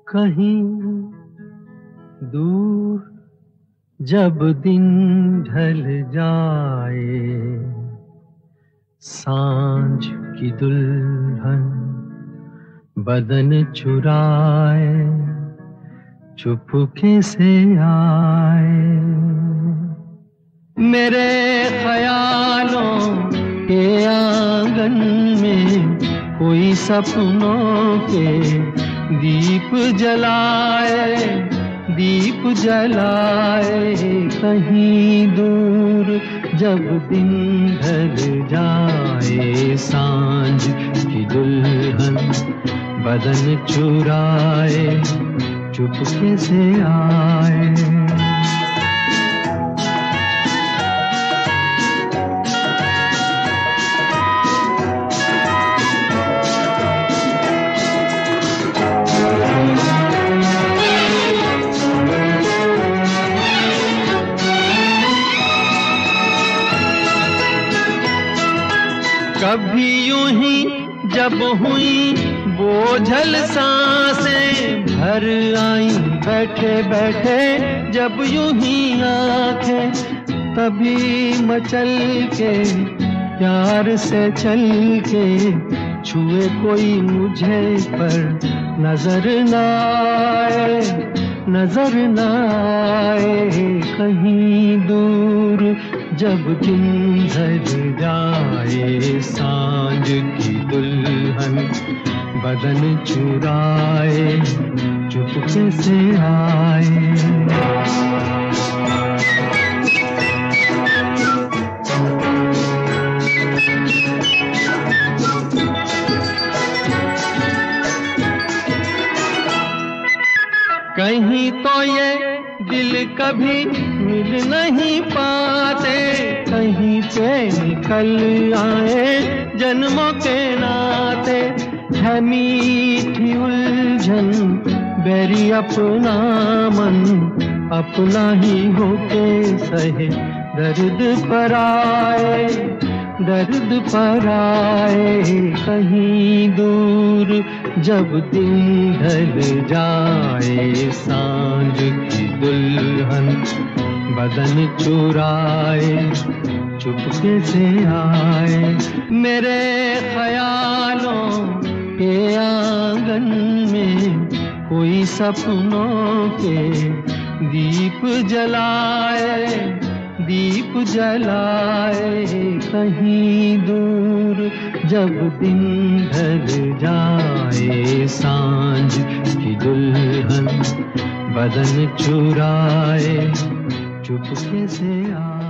कहीं दूर जब दिन ढल जाए, सांझ की दुल्हन बदन चुराए चुपके से आए। मेरे ख्यालों के आंगन में कोई सपनों के दीप जलाए, दीप जलाए। कहीं दूर जब दिन ढल जाए, सांझ की दुल्हन बदन चुराए चुपके से आए। कभी यूं ही जब हुई बोझल सांसें भर आई, बैठे बैठे जब यूं ही आंखें, तभी मचल के प्यार से चल के छुए कोई मुझे पर नजर न आए, नजर न आए। कहीं दूर जब दिन ढल जाए, सांझ की दुल्हन बदन चुराए चुपके से आए। कहीं तो ये दिल कभी मिल नहीं पाते, कहीं पे निकल आए जन्मों के नाते। है मीठी उलझन बेरी अपना मन, अपना ही होके सहे दर्द पर आए, दर्द पर आए। कहीं दूर जब दिन ढल जाए, सांझ की दुल्हन बदन चुराए चुपके से आए। मेरे ख्यालों के आंगन में कोई सपनों के दीप जलाए, दीप जलाए। कहीं दूर जब दिन ढल जाए, सांझ की दुल्हन बदन चुराए चुपके से आए।